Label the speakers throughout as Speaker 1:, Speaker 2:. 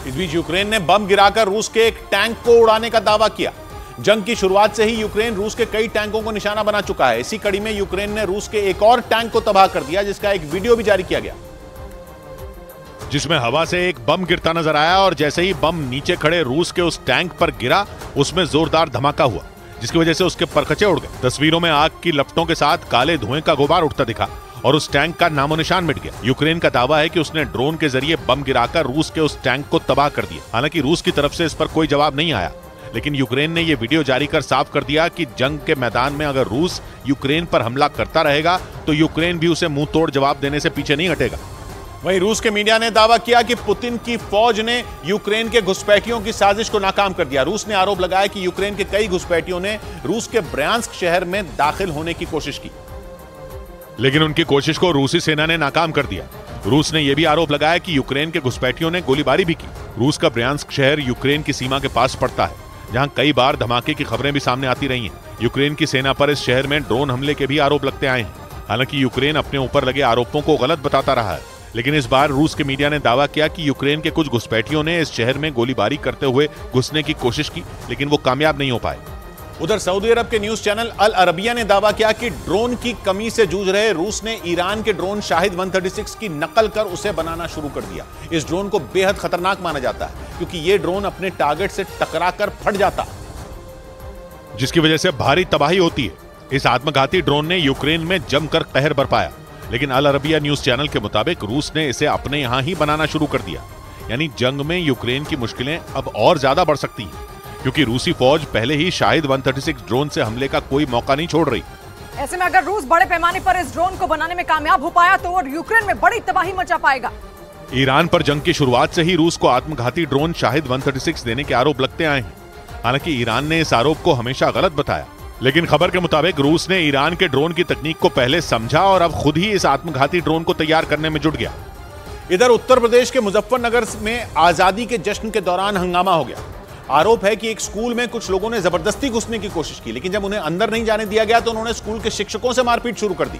Speaker 1: इस बीच यूक्रेन ने बम गिराकर रूस के एक टैंक को उड़ाने का दावा किया। जंग की शुरुआत से ही यूक्रेन रूस के कई टैंकों को निशाना बना चुका है। इसी कड़ी में यूक्रेन ने रूस के एक और टैंक को तबाह कर दिया, जिसका एक वीडियो भी जारी किया गया,
Speaker 2: जिसमें हवा से एक बम गिरता नजर आया और जैसे ही बम नीचे खड़े रूस के उस टैंक पर गिरा, उसमें जोरदार धमाका हुआ, जिसकी वजह से उसके परखचे उड़ गए। तस्वीरों में आग की लपटों के साथ काले धुएं का गुबार उठता दिखा और उस टैंक का नामो निशान मिट गया। यूक्रेन का दावा है कि उसने ड्रोन के जरिए बम गिराकर रूस के उस टैंक को तबाह कर दिया। हालांकि रूस की तरफ से इस पर कोई जवाब नहीं आया, लेकिन यूक्रेन ने यह वीडियो जारी कर साफ कर दिया कि जंग के मैदान में अगर रूस यूक्रेन पर हमला करता रहेगा तो यूक्रेन भी उसे मुंह तोड़ जवाब देने से पीछे नहीं हटेगा।
Speaker 1: वहीं रूस के मीडिया ने दावा किया कि पुतिन की फौज ने यूक्रेन के घुसपैठियों की साजिश को नाकाम कर दिया। रूस ने आरोप लगाया कि यूक्रेन के कई घुसपैठियों ने रूस के ब्रयांस्क शहर में दाखिल होने की कोशिश की,
Speaker 2: लेकिन उनकी कोशिश को रूसी सेना ने नाकाम कर दिया। रूस ने यह भी आरोप लगाया कि यूक्रेन के घुसपैठियों ने गोलीबारी भी की। रूस का ब्रयांस्क शहर यूक्रेन की सीमा के पास पड़ता है, जहां कई बार धमाके की खबरें भी सामने आती रही हैं। यूक्रेन की सेना पर इस शहर में ड्रोन हमले के भी आरोप लगते आए हैं। हालांकि यूक्रेन अपने ऊपर लगे आरोपों को गलत बताता रहा है, लेकिन इस बार रूस के मीडिया ने दावा किया कि यूक्रेन के कुछ घुसपैठियों ने इस शहर में गोलीबारी करते हुए घुसने की कोशिश की, लेकिन वो कामयाब नहीं हो पाए।
Speaker 1: उधर सऊदी अरब के न्यूज चैनल अल अरबिया ने दावा किया कि ड्रोन की कमी से जूझ रहे रूस ने ईरान के ड्रोन शाहिद 136 की नकल कर उसे बनाना शुरू कर दिया। इस ड्रोन को बेहद खतरनाक माना जाता है, क्योंकि यह ड्रोन अपने टारगेट से टकराकर फट जाता है,
Speaker 2: जिसकी वजह से भारी तबाही होती है। इस आत्मघाती ड्रोन ने यूक्रेन में जमकर कहर बरपाया, लेकिन अल अरबिया न्यूज चैनल के मुताबिक रूस ने इसे अपने यहां ही बनाना शुरू कर दिया। यानी जंग में यूक्रेन की मुश्किलें अब और ज्यादा बढ़ सकती हैं, क्योंकि रूसी फौज पहले ही शाहिद 136 ड्रोन से हमले का कोई मौका नहीं छोड़ रही।
Speaker 3: ऐसे में अगर रूस बड़े पैमाने पर इस ड्रोन को बनाने में कामयाब हो पाया तो यूक्रेन में बड़ी तबाही मचा पाएगा।
Speaker 2: ईरान पर जंग की शुरुआत से ही रूस को आत्मघाती ड्रोन शाहिद 136 देने के आरोप लगते आए हैं। हालांकि ईरान ने इस आरोप को हमेशा गलत बताया, लेकिन खबर के मुताबिक रूस ने ईरान के ड्रोन की तकनीक को पहले समझा और अब खुद ही इस आत्मघाती ड्रोन को तैयार करने में जुट गया।
Speaker 1: इधर उत्तर प्रदेश के मुजफ्फरनगर में आजादी के जश्न के दौरान हंगामा हो गया। आरोप है कि एक स्कूल में कुछ लोगों ने जबरदस्ती घुसने की कोशिश की, लेकिन जब उन्हें अंदर नहीं जाने दिया गया तो उन्होंने स्कूल के शिक्षकों से मारपीट शुरू कर दी,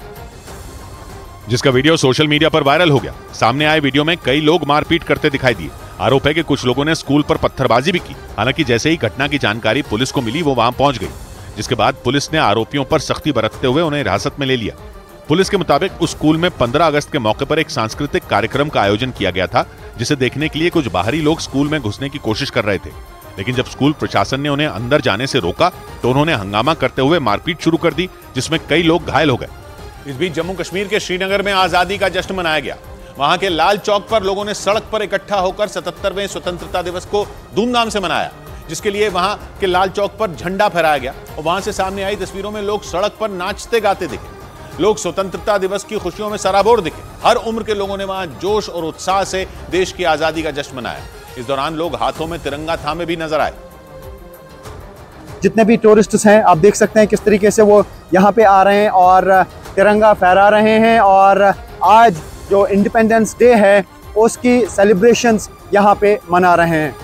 Speaker 2: जिसका वीडियो सोशल मीडिया पर वायरल हो गया। सामने आए वीडियो में कई लोग मारपीट करते दिखाई दिए। आरोप है कि कुछ लोगों ने स्कूल पर पत्थरबाजी भी की। हालांकि जैसे ही घटना की जानकारी पुलिस को मिली, वो वहां पहुंच गई, जिसके बाद पुलिस ने आरोपियों पर सख्ती बरतते हुए उन्हें हिरासत में ले लिया। पुलिस के मुताबिक उस स्कूल में 15 अगस्त के मौके पर एक सांस्कृतिक कार्यक्रम का आयोजन किया गया था, जिसे देखने के लिए कुछ बाहरी लोग स्कूल में घुसने की कोशिश कर रहे थे। लेकिन जब स्कूल प्रशासन ने उन्हें अंदर जाने से रोका तो उन्होंने हंगामा करते हुए मारपीट शुरू कर दी, जिसमें कई लोग घायल हो गए।
Speaker 1: इस बीच जम्मू कश्मीर के श्रीनगर में आजादी का जश्न मनाया गया। वहां के लाल चौक पर लोगों ने सड़क पर इकट्ठा होकर 77वें स्वतंत्रता दिवस को धूमधाम से मनाया, जिसके लिए वहां के लाल चौक पर झंडा फहराया गया और वहां से सामने आई तस्वीरों में लोग सड़क पर नाचते गाते दिखे। लोग स्वतंत्रता दिवस की खुशियों में सराबोर दिखे। हर उम्र के लोगों ने वहां जोश और उत्साह से देश की आजादी का जश्न मनाया। इस दौरान लोग हाथों में तिरंगा थामे भी नजर आए।
Speaker 4: जितने भी टूरिस्ट्स हैं, आप देख सकते हैं किस तरीके से वो यहाँ पे आ रहे हैं और तिरंगा फहरा रहे हैं। और आज जो इंडिपेंडेंस डे है उसकी सेलिब्रेशंस यहाँ पे मना रहे हैं।